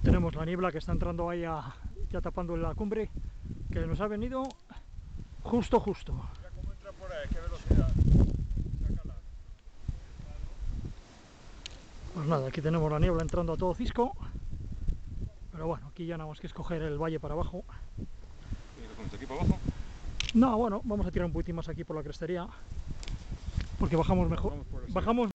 tenemos la niebla que está entrando ahí ya tapando la cumbre, que nos ha venido justo. Mira cómo entra por ahí, qué velocidad. Sácala. Pues nada, aquí tenemos la niebla entrando a todo cisco. Pero bueno, aquí ya nada más que escoger el valle para abajo. ¿Y lo pones aquí para abajo? No, bueno, vamos a tirar un poquitín más aquí por la crestería. Porque bajamos mejor. Bajamos